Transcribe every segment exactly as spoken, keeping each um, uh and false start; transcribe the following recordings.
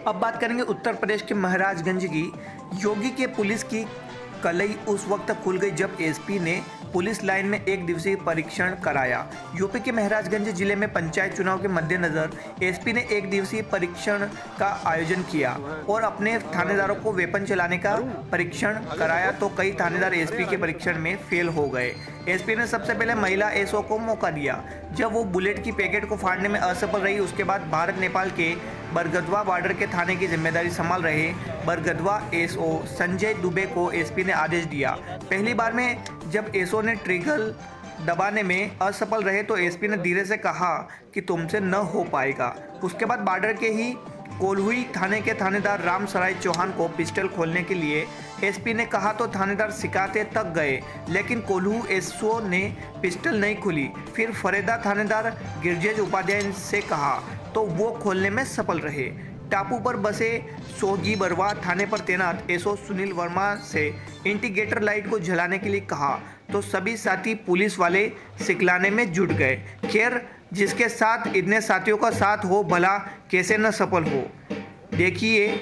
अब बात करेंगे उत्तर प्रदेश के महाराजगंज की। योगी के पुलिस की कलई उस वक्त खुल गई जब एसपी ने पुलिस लाइन में एक दिवसीय परीक्षण कराया। यूपी के महाराजगंज जिले में पंचायत चुनाव के मद्देनजर एसपी ने एक दिवसीय परीक्षण का आयोजन किया और अपने थानेदारों को वेपन चलाने का परीक्षण कराया, तो कई थानेदार एसपी के परीक्षण में फेल हो गए। एसपी ने सबसे पहले महिला एसओ को मौका दिया। जब वो बुलेट की पैकेट को फाड़ने में असफल रही, उसके बाद भारत नेपाल के बरगदवा बॉर्डर के थाने की जिम्मेदारी संभाल रहे बरगदवा एसओ संजय दुबे को एसपी ने आदेश दिया। पहली बार में जब एसओ ने ट्रिगर दबाने में असफल रहे तो एसपी ने धीरे से कहा कि तुमसे न हो पाएगा। उसके बाद बॉर्डर के ही कोल्हुई थाने के थानेदार राम सराय चौहान को पिस्टल खोलने के लिए एसपी ने कहा तो थानेदार सिखाते तक गए, लेकिन कोल्हू एसओ ने पिस्टल नहीं खुली। फिर फरेदा थानेदार गिरजेश उपाध्याय से कहा तो वो खोलने में सफल रहे। टापू पर बसे सोगी बरवा थाने पर तैनात एसओ सुनील वर्मा से इंडिकेटर लाइट को जलाने के लिए कहा तो सभी साथी पुलिस वाले सिखलाने में जुट गए। खैर, जिसके साथ इतने साथियों का साथ हो भला कैसे न सफल हो। देखिए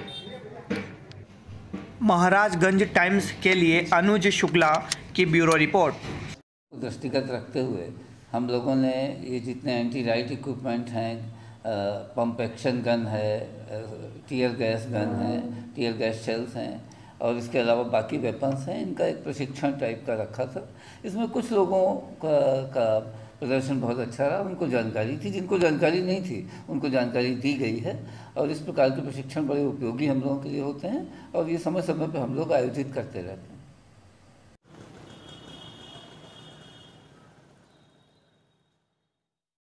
महाराजगंज टाइम्स के लिए अनुज शुक्ला की ब्यूरो रिपोर्ट। दृष्टिगत रखते हुए हम लोगों ने ये जितने एंटी राइट इक्विपमेंट हैं, पंप एक्शन गन है, टीयर गैस गन है, टीयर गैस शेल्स हैं और इसके अलावा बाकी वेपन्स हैं, इनका एक प्रशिक्षण टाइप का रखा था। इसमें कुछ लोगों का, का प्रदर्शन बहुत अच्छा रहा, उनको जानकारी थी, जिनको जानकारी नहीं थी उनको जानकारी दी गई है और इस प्रकार के प्रशिक्षण बड़े उपयोगी हम लोगों के लिए होते हैं और ये समय समय पर हम लोग आयोजित करते रहते हैं।